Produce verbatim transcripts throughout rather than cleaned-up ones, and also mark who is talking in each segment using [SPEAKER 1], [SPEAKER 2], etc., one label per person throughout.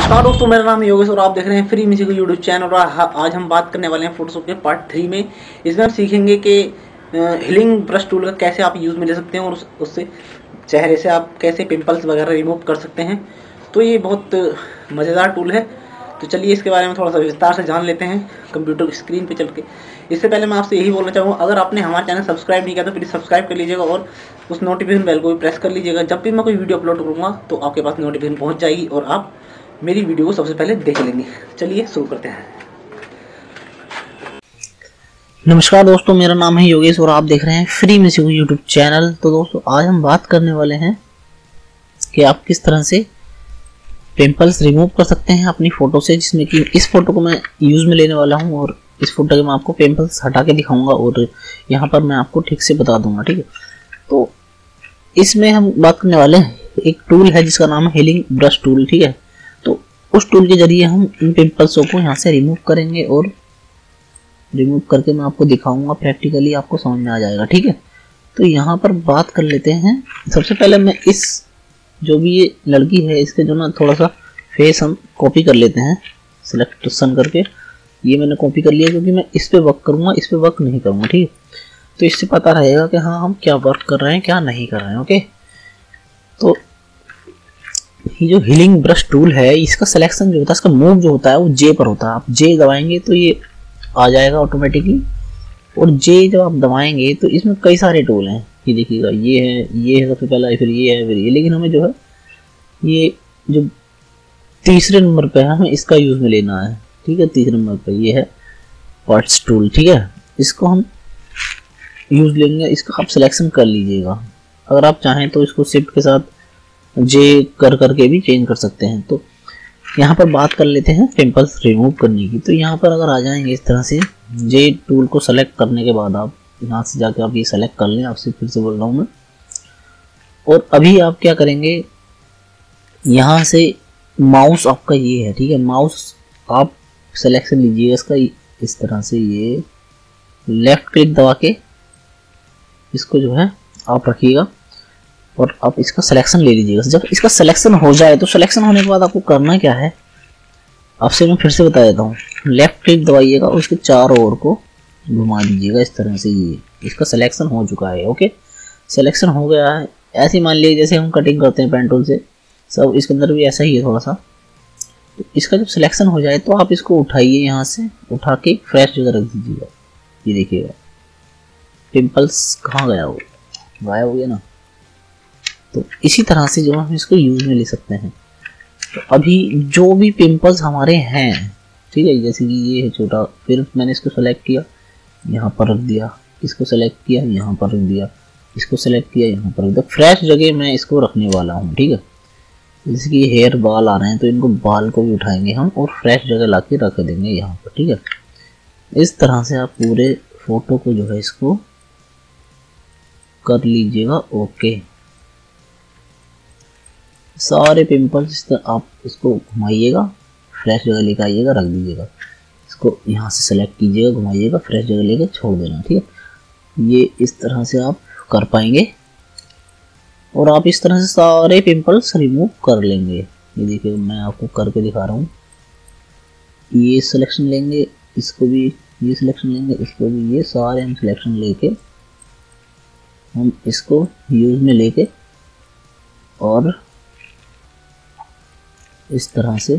[SPEAKER 1] नमस्कार दोस्तों, मेरा नाम है योगेश और आप देख रहे हैं फ्री में सिखो यूट्यूब चैनल। और आज हम बात करने वाले हैं फोटोशॉप के पार्ट थ्री में। इसमें हम सीखेंगे कि हीलिंग ब्रश टूल का कैसे आप यूज़ में ले सकते हैं और उस, उससे चेहरे से आप कैसे पिंपल्स वगैरह रिमूव कर सकते हैं। तो ये बहुत मज़ेदार टूल है। तो चलिए इसके बारे में थोड़ा सा विस्तार से जान लेते हैं कंप्यूटर स्क्रीन पर चल के। इससे पहले मैं आपसे यही बोलना चाहूँगा, अगर आपने हमारा चैनल सब्सक्राइब नहीं किया तो प्लीज़ सब्सक्राइब कर लीजिएगा और उस नोटिफिकेशन बेल को भी प्रेस कर लीजिएगा। जब भी मैं कोई वीडियो अपलोड करूँगा तो आपके पास नोटिफिकेशन पहुँच जाएगी और आप मेरी वीडियो को सबसे पहले देख लेंगे। चलिए शुरू करते हैं।
[SPEAKER 2] नमस्कार दोस्तों, मेरा नाम है योगेश और आप देख रहे हैं फ्री में सिखो यूट्यूब चैनल। तो दोस्तों आज हम बात करने वाले हैं कि आप किस तरह से पिंपल्स रिमूव कर सकते हैं अपनी फ़ोटो से, जिसमें कि इस फोटो को मैं यूज़ में लेने वाला हूं और इस फोटो के मैं आपको पिंपल्स हटा के दिखाऊंगा और यहाँ पर मैं आपको ठीक से बता दूंगा। ठीक है, तो इसमें हम बात करने वाले हैं एक टूल है जिसका नाम है हीलिंग ब्रश टूल। ठीक है, तो उस टूल के जरिए हम इन पिंपल्सों को यहाँ से रिमूव करेंगे और रिमूव करके मैं आपको दिखाऊंगा, प्रैक्टिकली आपको समझ में आ जाएगा। ठीक है, तो यहाँ पर बात कर लेते हैं। सबसे पहले मैं इस जो भी ये लड़की है इसके जो ना थोड़ा सा फेस हम कॉपी कर लेते हैं, सिलेक्शन करके। ये मैंने कॉपी कर लिया क्योंकि मैं इस पे वर्क करूँगा, इस पे वर्क नहीं करूँगा। ठीक है, तो इससे पता रहेगा कि हाँ हम क्या वर्क कर रहे हैं क्या नहीं कर रहे हैं। ओके, तो ये जो हीलिंग ब्रश टूल है इसका सिलेक्शन जो होता है, इसका मूव जो होता है वो जे पर होता है। आप जे दबाएंगे तो ये आ जाएगा ऑटोमेटिकली, और जे जब आप दबाएंगे तो इसमें कई सारे टूल हैं। ये देखिएगा, ये है, ये है सबसे पहला, फिर ये है, फिर ये। लेकिन हमें जो है ये जो तीसरे नंबर पे है हमें इसका यूज में लेना है। ठीक है, तीसरे नंबर पे ये है पार्ट्स टूल। ठीक है, इसको हम यूज लेंगे, इसका आप सिलेक्शन कर लीजिएगा। अगर आप चाहें तो इसको शिफ्ट के साथ जे कर करके भी चेंज कर सकते हैं। तो यहाँ पर बात कर लेते हैं पिंपल्स रिमूव करने की। तो यहाँ पर अगर आ जाएंगे इस तरह से, जे टूल को सेलेक्ट करने के बाद आप यहाँ से जाके आप ये सेलेक्ट कर लें। आपसे फिर से बोल रहा हूँ मैं। और अभी आप क्या करेंगे, यहाँ से माउस आपका ये है। ठीक है, माउस आप सिलेक्शन लीजिएगा इसका इस तरह से, ये लेफ्ट क्लिक दबा के इसको जो है आप रखिएगा और आप इसका सिलेक्शन ले लीजिएगा। जब इसका सिलेक्शन हो जाए तो सिलेक्शन होने के बाद आपको करना क्या है, आपसे मैं फिर से बता देता हूँ। लेफ्ट क्लिक दबाइएगा और उसके चारों ओर को घुमा दीजिएगा इस तरह से। ये इसका सिलेक्शन हो चुका है। ओके, सिलेक्शन हो गया है। ऐसे मान लीजिए जैसे हम कटिंग करते हैं पेन टूल से, सब इसके अंदर भी ऐसा ही है थोड़ा सा। तो इसका जब सिलेक्शन हो जाए तो आप इसको उठाइए, यहाँ से उठा के फ्रेश जगह रख दीजिएगा। ये देखिएगा पिंपल्स कहाँ गया, वो गायब हो गया ना। तो इसी तरह से जो हम इसको यूज में ले सकते हैं। तो अभी जो भी पिंपल्स हमारे हैं, ठीक है, जैसे कि ये है छोटा, फिर मैंने इसको सेलेक्ट किया, यहाँ पर रख दिया, इसको सेलेक्ट किया, यहाँ पर रख दिया, इसको सेलेक्ट किया, यहाँ पर रख दिया। फ्रेश जगह मैं इसको रखने वाला हूँ। ठीक है, जैसे कि हेयर बाल आ रहे हैं तो इनको बाल को भी उठाएंगे हम और फ्रेश जगह ला के रख देंगे यहाँ पर। ठीक है, इस तरह से आप पूरे फोटो को जो है इसको कर लीजिएगा। ओके, सारे पिंपल्स आप इसको घुमाइएगा, फ्रेश जगह लेकर आइएगा, रख दीजिएगा। इसको यहाँ से सेलेक्ट कीजिएगा, घुमाइएगा, फ्रेश जगह लेकर छोड़ देना। ठीक है, ये इस तरह से आप कर पाएंगे और आप इस तरह से सारे पिंपल्स रिमूव कर लेंगे। ये देखिए मैं आपको करके दिखा रहा हूँ। ये सिलेक्शन लेंगे, इसको भी ये सिलेक्शन लेंगे, इसको भी, ये सारे हम सिलेक्शन लेके हम इसको यूज में लेके और इस तरह से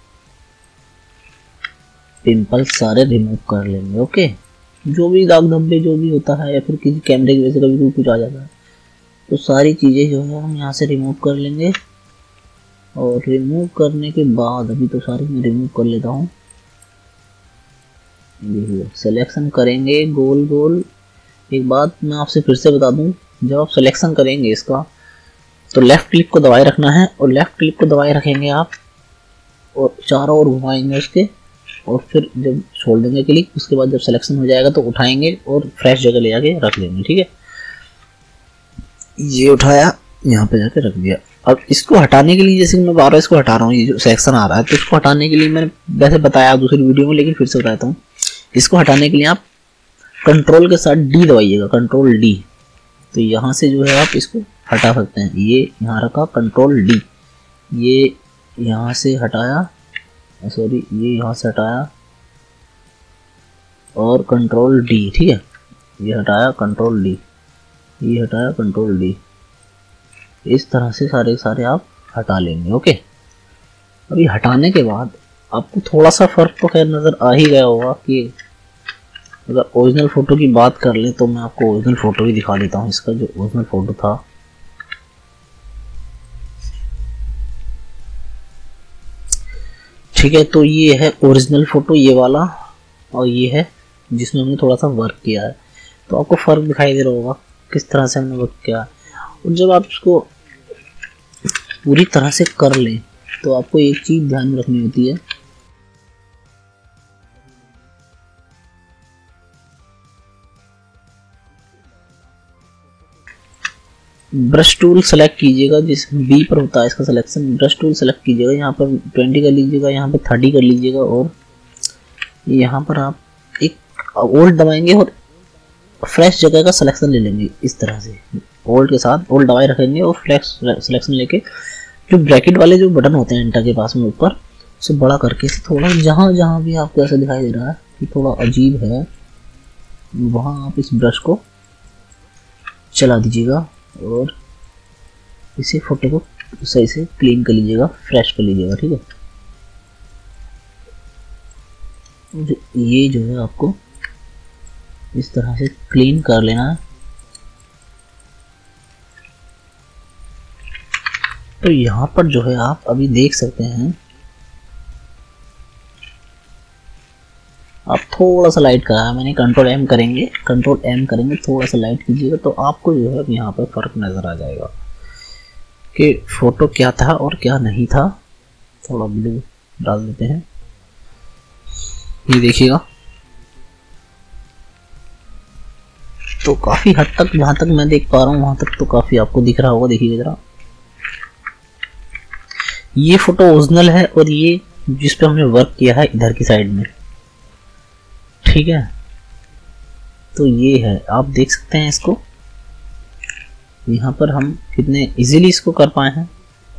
[SPEAKER 2] पिंपल्स सारे रिमूव कर लेंगे। ओके, जो भी दाग धब्बे जो भी होता है या फिर किसी कैमरे की वजह से कभी कुछ आ जाता है तो सारी चीज़ें जो है हम यहाँ से रिमूव कर लेंगे। और रिमूव करने के बाद अभी तो सारी मैं रिमूव कर लेता हूँ। देखिए सिलेक्शन करेंगे गोल गोल। एक बात मैं आपसे फिर से बता दूँ, जब आप सिलेक्शन करेंगे इसका तो लेफ़्ट क्लिक को दबाए रखना है और लेफ़्ट क्लिक को दबाए रखेंगे आप और चारों ओर घुमाएंगे उसके, और फिर जब छोड़ देंगे क्लिक, उसके बाद जब सिलेक्शन हो जाएगा तो उठाएंगे और फ्रेश जगह ले जाके रख लेंगे। ठीक है, ये उठाया, यहाँ पे जाके रख दिया। अब इसको हटाने के लिए, जैसे मैं बार बार इसको हटा रहा हूँ, ये जो सेक्शन आ रहा है, तो इसको हटाने के लिए मैंने वैसे बताया दूसरी वीडियो में, लेकिन फिर से बताता हूँ। इसको हटाने के लिए आप कंट्रोल के साथ डी दबाइएगा, कंट्रोल डी। तो यहाँ से जो है आप इसको हटा सकते हैं। ये यहाँ रखा कंट्रोल डी, ये यहाँ से हटाया सॉरी ये यहाँ से हटाया और कंट्रोल डी, ठीक है, ये हटाया कंट्रोल डी, ये हटाया कंट्रोल डी। इस तरह से सारे सारे आप हटा लेंगे। ओके, अभी हटाने के बाद आपको थोड़ा सा फर्क तो खैर नज़र आ ही गया होगा कि अगर ओरिजिनल फ़ोटो की बात कर लें तो मैं आपको ओरिजिनल फ़ोटो भी दिखा देता हूँ। इसका जो ओरिजिनल फ़ोटो था, ठीक है, तो ये है ओरिजिनल फ़ोटो, ये वाला, और ये है जिसमें हमने थोड़ा सा वर्क किया है। तो आपको फ़र्क दिखाई दे रहा होगा किस तरह से हमने वर्क किया है। और जब आप इसको पूरी तरह से कर लें तो आपको एक चीज़ ध्यान में रखनी होती है, ब्रश टूल सेलेक्ट कीजिएगा, जिस बी पर होता है इसका सिलेक्शन। ब्रश टूल सेलेक्ट कीजिएगा, यहाँ पर ट्वेंटी कर लीजिएगा, यहाँ पर थर्टी कर लीजिएगा, और यहाँ पर आप एक ओल्ड दबाएंगे और फ्रेश जगह का सिलेक्शन ले लेंगे। इस तरह से ओल्ड के साथ ओल्ड दबाए रखेंगे और फ्रेश सिलेक्शन लेके जो ब्रैकेट वाले जो बटन होते हैं एंटर के पास में ऊपर, उसे बड़ा करके थोड़ा जहाँ जहाँ भी आपको ऐसा दिखाई दे रहा है कि थोड़ा अजीब है, वहाँ आप इस ब्रश को चला दीजिएगा और इसे फोटो को सही से क्लीन कर लीजिएगा, फ्रेश कर लीजिएगा, ठीक है। ये जो है आपको इस तरह से क्लीन कर लेना है। तो यहाँ पर जो है आप अभी देख सकते हैं, आप थोड़ा सा लाइट करा है मैंने, कंट्रोल एम करेंगे, कंट्रोल एम करेंगे, थोड़ा सा लाइट कीजिएगा तो आपको जो है यहाँ पर फर्क नज़र आ जाएगा कि फ़ोटो क्या था और क्या नहीं था। थोड़ा ब्लू डाल देते हैं, ये देखिएगा। तो काफ़ी हद तक जहाँ तक मैं देख पा रहा हूँ वहाँ तक तो काफ़ी आपको दिख रहा होगा। देखिए जरा, ये फ़ोटो ओरिजिनल है और ये जिस पे हमने वर्क किया है इधर की साइड में, ठीक है। तो ये है, आप देख सकते हैं इसको, यहाँ पर हम कितने इजीली इसको कर पाए हैं।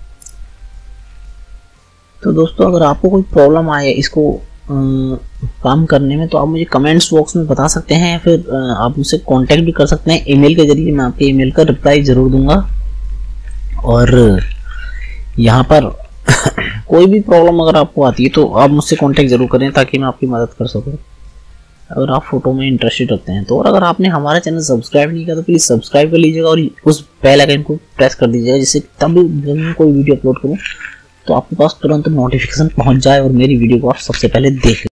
[SPEAKER 2] तो दोस्तों अगर आपको कोई प्रॉब्लम आए इसको आ, काम करने में तो आप मुझे कमेंट्स बॉक्स में बता सकते हैं, फिर आ, आप मुझसे कांटेक्ट भी कर सकते हैं ईमेल के जरिए। मैं आपके ईमेल का रिप्लाई ज़रूर दूंगा। और यहाँ पर कोई भी प्रॉब्लम अगर आपको आती है तो आप मुझसे कांटेक्ट ज़रूर करें ताकि मैं आपकी मदद कर सकूँ, अगर आप फोटो में इंटरेस्टेड रखते हैं तो। और अगर आपने हमारा चैनल सब्सक्राइब नहीं किया तो प्लीज़ सब्सक्राइब कर लीजिएगा और उस बेल आइकन को प्रेस कर दीजिएगा, जिससे तब भी जब मैं कोई वीडियो अपलोड करूँ तो आपके पास तुरंत नोटिफिकेशन पहुंच जाए और मेरी वीडियो को आप सबसे पहले देख लें।